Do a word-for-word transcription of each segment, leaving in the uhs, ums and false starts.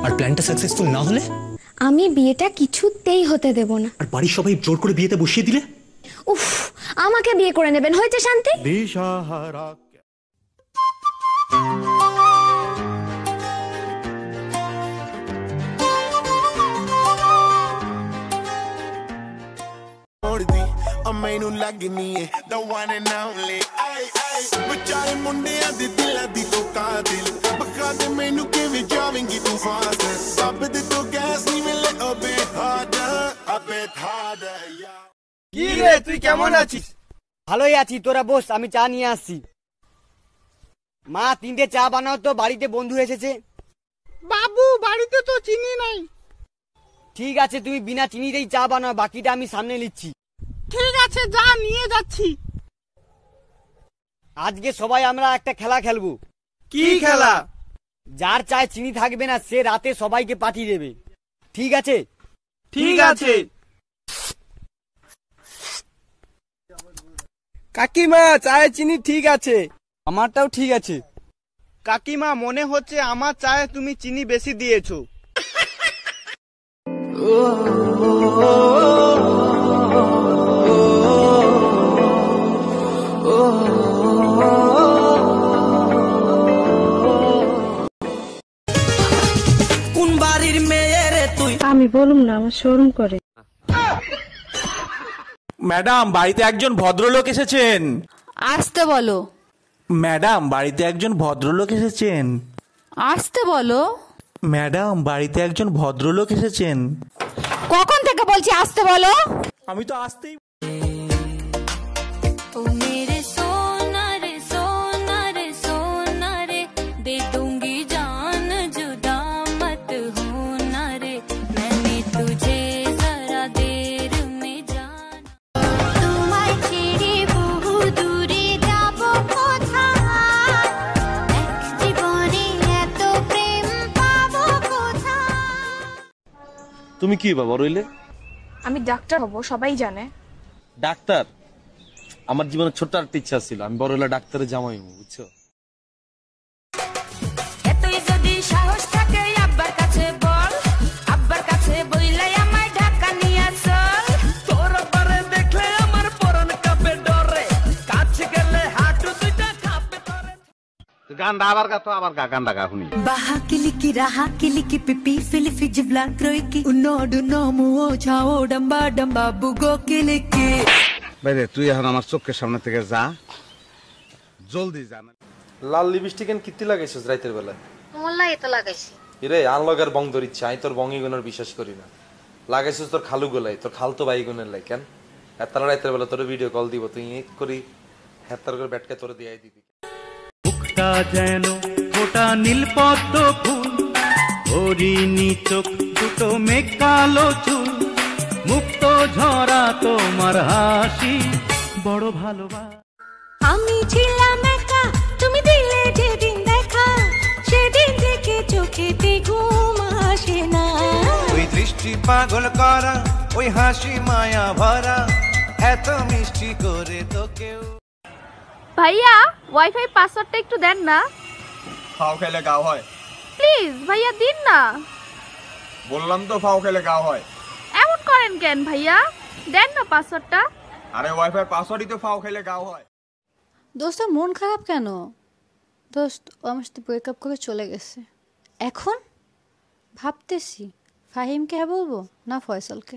আর প্ল্যানটা সাকসেসফুল না হলে আমি বিয়েটা কিছুতেই হতে দেব না। আর বাড়ির সবাই জোর করে বিয়েতে বসিয়ে দিলে? উফ, আমাকে বিয়ে করে নেবেন, হয়েছে শান্তি। দিশাহারা ਮੈਨੂੰ ਲੱਗਨੀ ਏ the one and only ay ay ਵਿਚਾਰੇ ਮੁੰਡਿਆਂ ਦੇ ਦਿਲਾਂ ਦੀ ਤੂੰ ਕਾਤਿਲ ਬਖਾ ਦੇ ਮੈਨੂੰ ਕਿਵੇਂ ਜਾਵੇਂਗੀ ਤੂੰ ਫਾਸਟ ਸਭ ਦੇ ਤੂੰ ਗੈਸ ਨਹੀਂ ਮਿਲੇ ਅਬੇ ਹਾਰਡ ਅਬੇ ਹਾਰਡ কি রে তুই কেমন আছিস? ভালোই আছি, তোরা বস, আমি চা নিয়ে আসছি। মা তিনটে চা বানাও তো, বাড়িতে বন্ধু এসেছে। বাবু বাড়িতে তো চিনি নাই। ঠিক আছে, তুমি বিনা চিনিতেই চা বানাও, বাকিটা আমি সামনে নিচ্ছি। ঠিক আছে, যা নিয়ে যাচ্ছি। আজকে সবাই আমরা একটা খেলা খেলবো। কি খেলা? যার চায় চিনি থাকবে না সে রাতে সবাইকে পাঠিয়ে দেবে, ঠিক আছে? ঠিক আছে। কাকিমা চায়ে চিনি ঠিক আছে। আমারটাও ঠিক আছে। কাকিমা মনে হচ্ছে আমার চায়ে তুমি চিনি বেশি দিয়েছো। কোন বাড়ির মেয়ে রে তুই? আমি বলুম না, আমার শরম করে। ম্যাডাম বাড়িতে একজন ভদ্রলোক এসেছেন। আসতে বলো। ম্যাডাম বাড়িতে একজন ভদ্রলোক এসেছেন। আসতে বলো। ম্যাডাম বাড়িতে একজন ভদ্রলোক এসেছেন। কখন থেকে বলছি আসতে বলো? আমি তো আসতেই। ओ मेरे सोना रे सोना रे सोना रे दे दूंगी जान जुदा मत होना रे मैंने तुझे जरा देर में जान तुम्हारे छेड़े बहु दूरे जाबो कोथाय एक जीवने एत प्रेम पाबो कोथाय। তুমি কি বাবা রইলে? আমি ডাক্তার হব, সবাই জানে। ডাক্তার? আমার জীবনে ছোট্ট একটা ইচ্ছা ছিল, আমি বড় হলে ডাক্তারের জামাই হবো, বুঝছো? এতই যদি সাহস থাকে আব্বার কাছে বল, আব্বার কাছে বইলাই আমায় ঢাকা নিয়ে চল। তোর পারে দেখলে আমার পরন কাঁপে ডরে, কাছে গেলে হাঁটু দুইটা কাঁপে ধরে। গানটা আবার গা তো আবার গা গানটা গা শুনি। বাহা কিলিকি রাহা কিলিকি পিপি ফিলিফি জিবলা ক্রইকি উনোডু নমু ও ছাও ডম্বা ডম্বা বুগো কিলিকি। বাইরে তুই এখন আমার চোখের সামনে থেকে যা, জলদি যা। লাল লিপস্টিক এন কিত্তি লাগাইছিস রাতের বেলা? মোল্লা এটা লাগাইছি। এরে আনলগার বং ধরিচ্ছে, আমি তোর বঙ্গি গুণের বিশ্বাস করি না। লাগাইছিস তোর খালু গোলাই, তোর খালতো ভাই গুণের লাই। কেন হেতারা রাতের বেলা তোর ভিডিও কল দিব, তুই এক করি হেতার করে ব্যাটকে তোর দিয়ে দিবি। মুখটা যেন ফোটা নীল পদ্ম ফুল, হরিণী চোখ দুটো মেঘ কালো চুল, মুক্ত ঝরা তোমার হাসি বড় ভালোবাসা। আমি ছিলাম একা, তুমি দিলে যেদিন দেখা, সেদিন থেকে চোখেতে ঘুম আসে না। ওই দৃষ্টি পাগল করা, ওই হাসি মায়া ভরা, এত মিষ্টি করে তো কেউ। ভাইয়া ওয়াইফাই পাসওয়ার্ডটা একটু দেন না। ফাও খেলে গাও হয়। প্লিজ ভাইয়া দিন না। বললাম তো ফাও খেলে গাও হয়। এমন করেন কেন ভাইয়া, দেন না পাসওয়ার্ডটা। আরে ওয়াইফাই পাসওয়ার্ডই তো ফাও খেলে গাও হয়। দোস্ত মন খারাপ কেন? দোস্ত ও আমার সাথে ব্রেকআপ করে চলে গেছে। এখন ভাবতেছি ফাহিমকে হ্যাঁ বলবো না ফয়সালকে।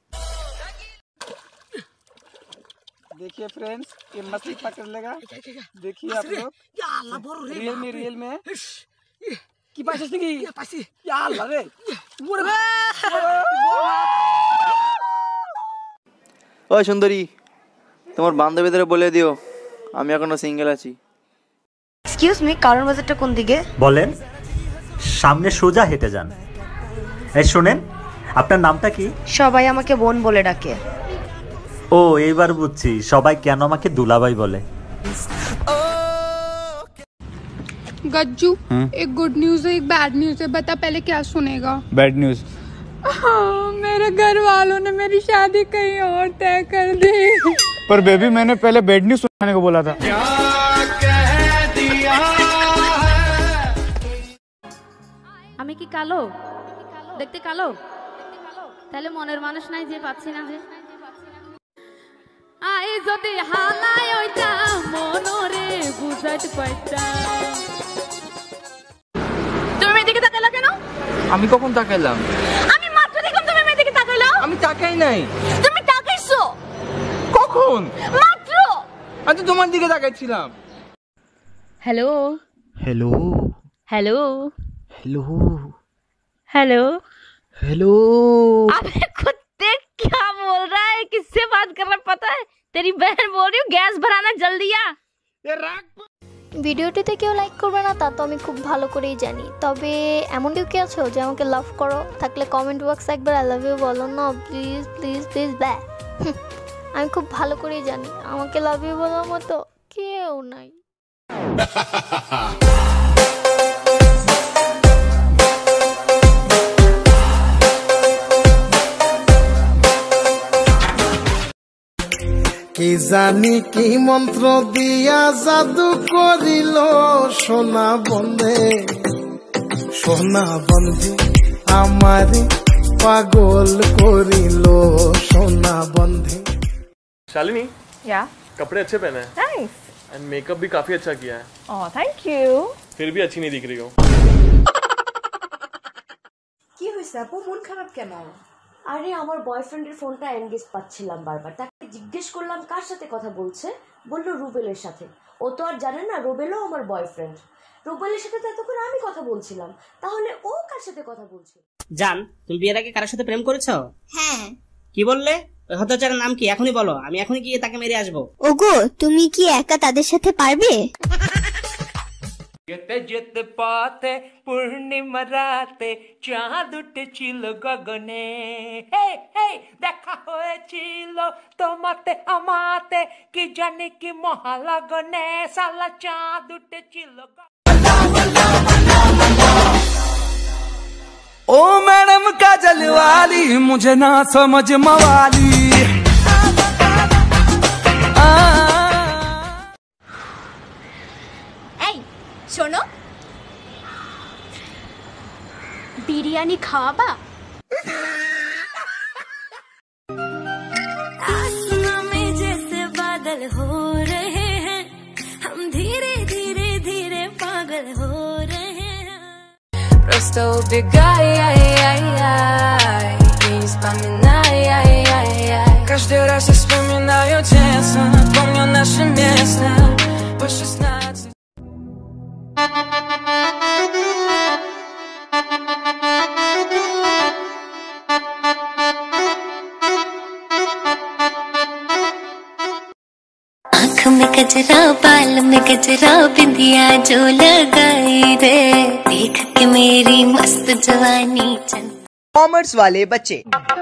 देखिए फ्रेंड्स, ये मछली पकड़ लेगा। देखिए आप लोग, रियल में रियल में की पास की या अल्लाह रे ওই সুন্দরী, তোমার বান্ধবীদের বলে দিও আমি এখনো সিঙ্গেল আছি। এক্সকিউজ মি, কারণ বাজারটা কোন দিকে? বলেন, সামনে সোজা হেঁটে যান। এই শোনেন, আপনার নামটা কি? সবাই আমাকে বোন বলে ডাকে। ও এইবার বুঝছি সবাই কেন আমাকে দুলাভাই বলে। गज्जू, एक गुड न्यूज है एक बैड न्यूज है, बता पहले क्या सुनेगा? Bad news. मेरे घर वालों ने मेरी शादी कहीं और तय कर दी। पर बेबी मैंने पहले बैड न्यूज सुनाने को बोला था। क्या कह दिया আমি কি কালো? দেখতে কালো তাহলে মনের মানুষ নাই যে পাচ্ছি না যে আই যদি হালাই ওইটা মনরে বুঝাইতে পাইতাম। তুমি মেয়েদিকে তাকাইলা কেন? আমি কখন তাকাইলাম? আমি মাত্র দেখলাম তুমি মেয়েদিকে তাকাইলা। আমি তাকাই নাই। তুমি তাকাইছো কখন? মাত্র। আমি তো তোমার দিকে তাকাইছিলাম। Hello hello hello hello hello hello. अबे कुत्ते क्या बोल रहा है? किससे बात कर रहा है पता है? तेरी बहन बोल रही हूँ गैस भराना जल्दी आ। ভিডিওটিতে কেউ লাইক করবে না তা তো আমি খুব ভালো করেই জানি, তবে এমন কেউ কি আছো যে আমাকে লাভ করো? থাকলে কমেন্ট বক্সে একবার আই লাভ ইউ বলো না প্লিজ প্লিজ প্লিজ। ব্যা আমি খুব ভালো করেই জানি আমাকে লাভ ইউ বলার মতো কেউ নাই। কি জানি কি মন্ত্র দিয়া জাদু করিল সোনা বন্ধে, সোনা বন্ধে আমারে পাগল করিল সোনা বন্ধে। शालिनी, या कपड़े अच्छे पहने हैं नाइस एंड मेकअप भी काफी अच्छा किया है। Oh thank you. फिर भी अच्छी नहीं दिख रही हो। কি হইছে আপু, মন খারাপ কেন? আরে আমার বয়ফ্রেন্ডের ফোনটা এনগেজ পাচ্ছিলাম বারবার, তাকে জিজ্ঞেস করলাম কার সাথে কথা বলছে, বললো রুবেলের সাথে। ও তো আর জানে না রুবেলও আমার বয়ফ্রেন্ড। রুবেলের সাথে তো এতক্ষণ আমি কথা বলছিলাম, তাহলে ও কার সাথে কথা বলছে? জান, তুমি বিয়ের আগে কারোর সাথে প্রেম করেছো? হ্যাঁ। কি বললে? ওই হতচারের নাম কি? এখনই বলো, আমি এখনই গিয়ে তাকে মেরে আসবো। ওগো, তুমি কি একা তাদের সাথে পারবে? যেতে যেতে পথে পূর্ণিমা রাতে চাঁদ উঠেছিল গগনে, হে হে দেখা হয়েছিল তোমাতে আমাতে, কি জানি কি মহালগনে, সালা চাঁদ উঠেছিল। ओ मैडम काजल वाली मुझे ना समझ मवाली। এই শোনো, বিরিয়ানি খাওয়াবা? आसमां में जैसे बादल हो रहे हैं, हम धीरे धीरे धीरे पागल हो रहे हैं. Просто убегай, ай, ай, ай, и не вспоминай, ай, ай, ай. Каждый раз я вспоминаю тесно, помню наше место по шестнадцать. आँख में गजरा, बाल में गजरा, बिंदिया जो लगाई रे, देख के मेरी मस्त जवानी चल। कॉमर्स वाले बच्चे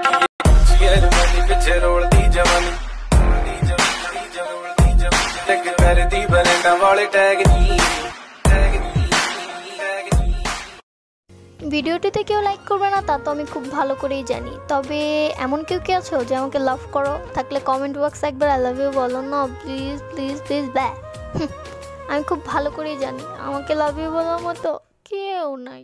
ভিডিওটিতে কেউ লাইক করবে না তা তো আমি খুব ভালো করেই জানি, তবে এমন কেউ কি আছো যে আমাকে লাভ করো? থাকলে কমেন্ট বক্সে একবার আই লাভ ইউ বলো না প্লিজ প্লিজ প্লিজ। ব্যা আমি খুব ভালো করেই জানি আমাকে লাভ ইউ বলার মতো কেউ নাই।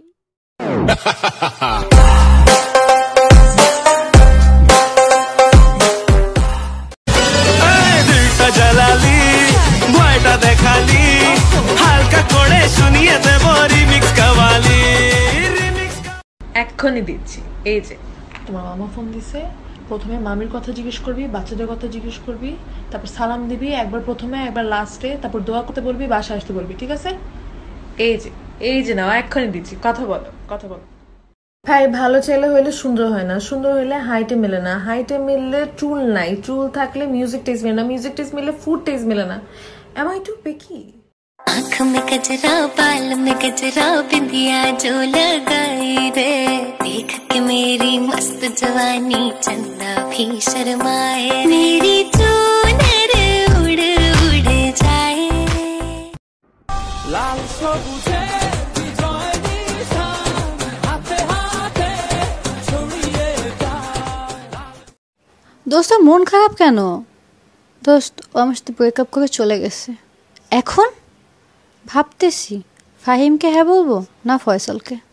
জ্বালালি ভয়টা দেখালি, হালকা করে শুনিয়ে দেব রিমিক্স কাওয়ালি। এক্ষুনি দিচ্ছি। এই যে তোমার মামা ফোন দিছে, প্রথমে মামির কথা জিজ্ঞেস করবি, বাচ্চাদের কথা জিজ্ঞেস করবি, তারপর সালাম দিবি, একবার প্রথমে একবার লাস্টে, তারপর দোয়া করতে বলবি, বাসায় আসতে বলবি, ঠিক আছে? এই যে এই যে নাও, এক্ষুনি দিচ্ছি, কথা বলো কথা বলো। ভাই, ভালো ছেলে হইলে সুন্দর হয় না, সুন্দর হইলে হাইটে মেলে না, হাইটে মিললে চুল নাই, চুল থাকলে মিউজিক টেস্ট মেলে না, মিউজিক টেস্ট মিললে ফুড টেস্ট মেলে না। Am I too picky? आँख में गजरा, बाल में गजरा, बिंदिया जो लगाई रे, देख के मेरी मस्त जवानी चंदा भी शर्माए, मेरी चूनर उड़ उड़ जाए। লাল সবুজে বিজয় নিশান হাতে হাতে ছড়িয়ে যায়। দোস্ত মন খারাপ কেন? দোস্ত ও আমার সাথে ব্রেকআপ করে চলে গেছে। এখন ভাবতেছি ফাহিমকে হ্যাঁ বলবো না ফয়সালকে।